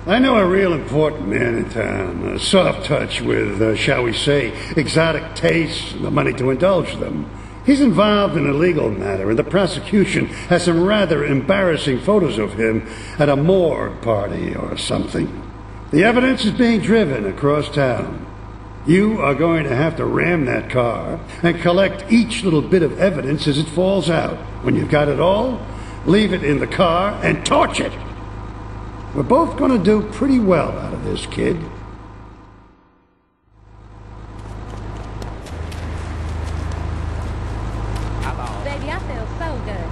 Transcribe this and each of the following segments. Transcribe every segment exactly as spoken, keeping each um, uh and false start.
I know a real important man in town, a soft touch with, uh, shall we say, exotic tastes and the money to indulge them. He's involved in a legal matter, and the prosecution has some rather embarrassing photos of him at a morgue party or something. The evidence is being driven across town. You are going to have to ram that car and collect each little bit of evidence as it falls out. When you've got it all, leave it in the car and torch it. We're both going to do pretty well out of this, kid. Baby, I feel so good.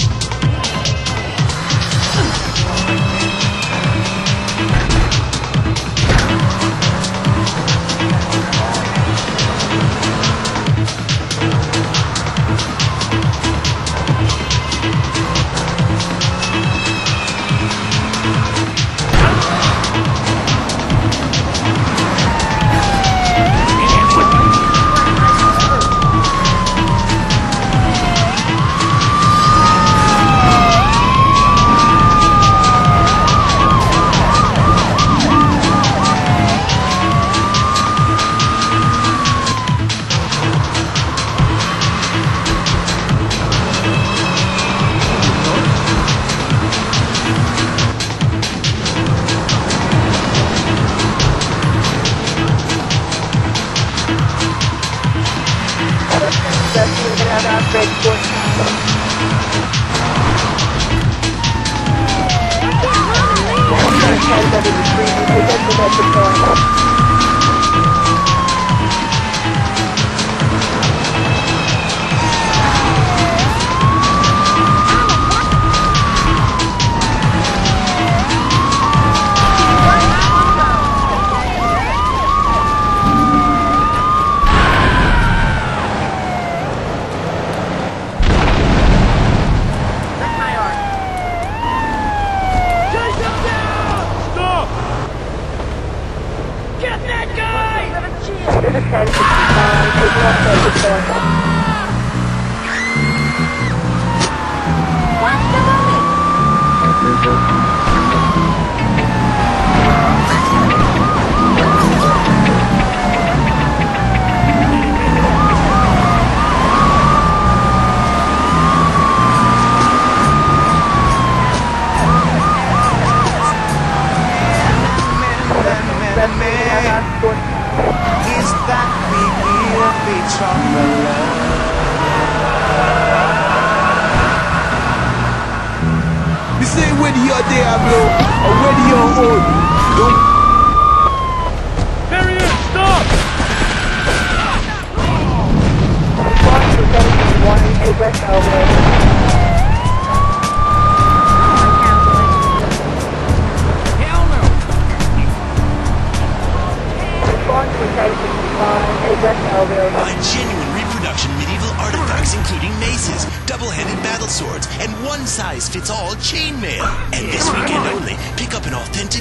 Find genuine reproduction medieval artifacts including maces, double-headed battle swords, and one-size-fits-all chainmail. And this weekend only, pick up an authentic...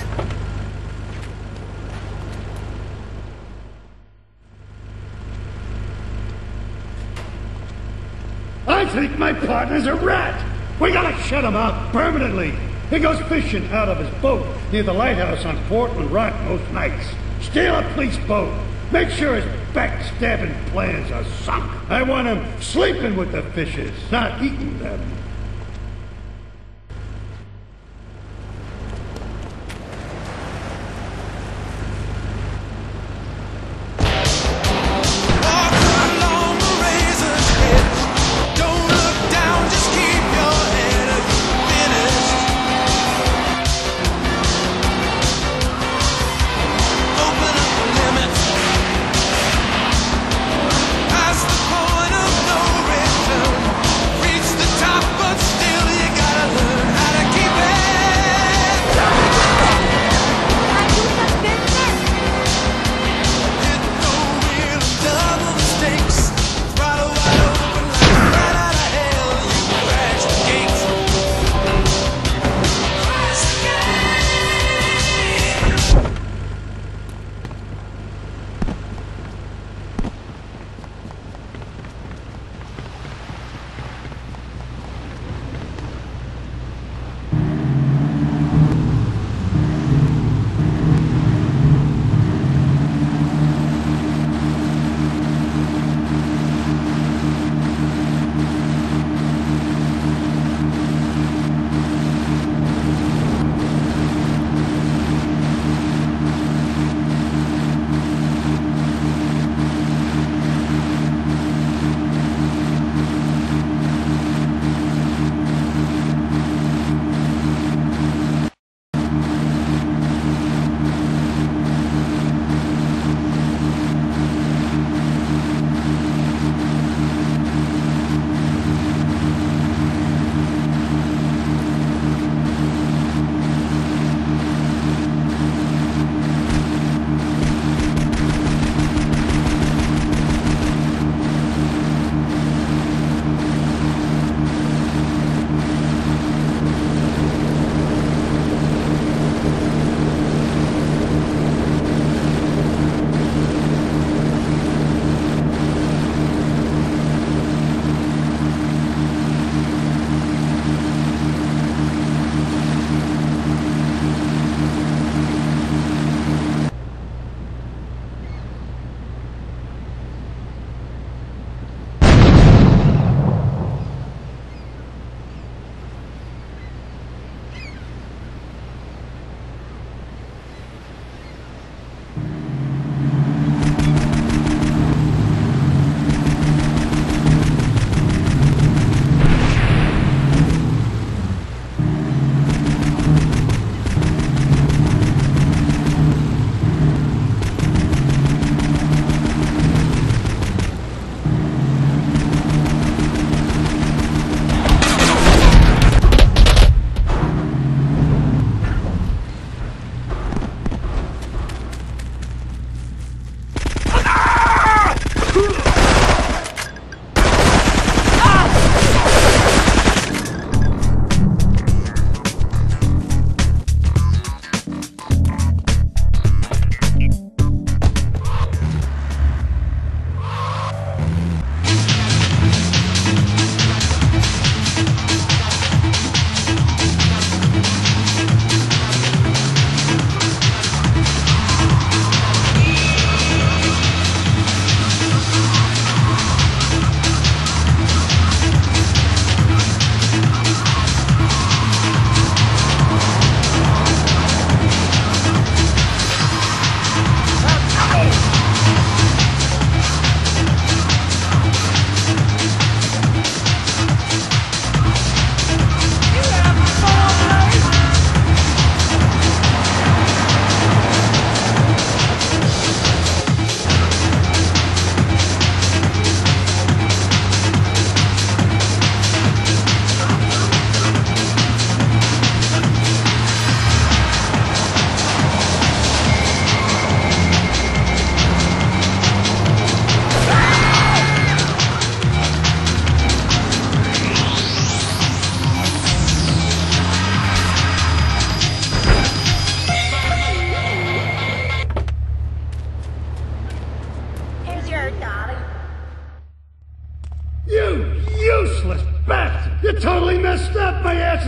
I think my partner's a rat! We gotta shut him out permanently! He goes fishing out of his boat near the lighthouse on Portland Rock most nights. Steal a police boat. Make sure his backstabbing plans are sunk. I want him sleeping with the fishes, not eating them. Top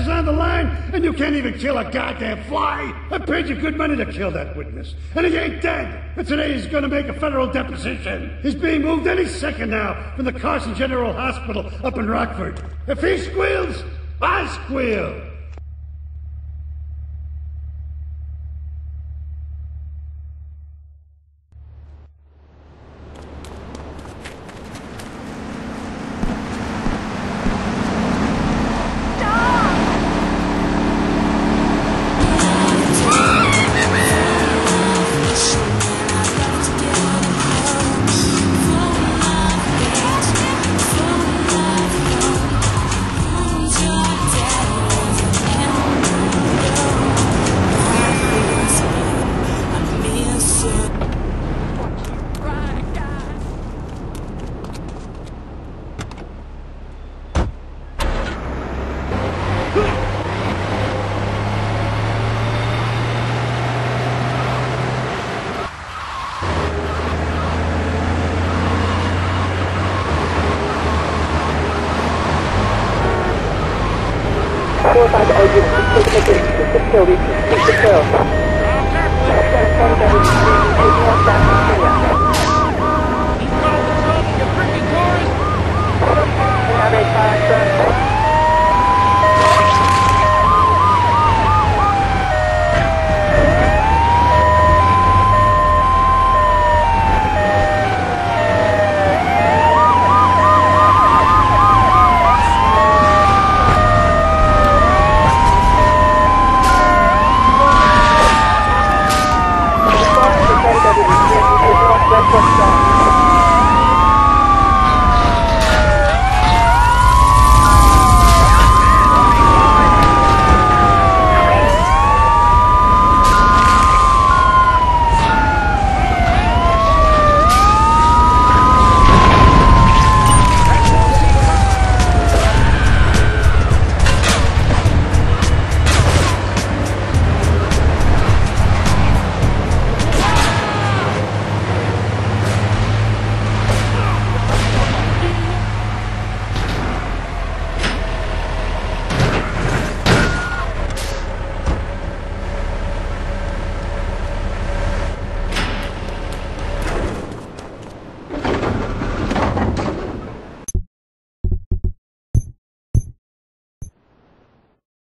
is on the line, and you can't even kill a goddamn fly. I paid you good money to kill that witness, and he ain't dead. And today he's gonna make a federal deposition. He's being moved any second now from the Carson General Hospital up in Rockford. If he squeals, I squeal. four five oh, you can take the facility to speak the kill.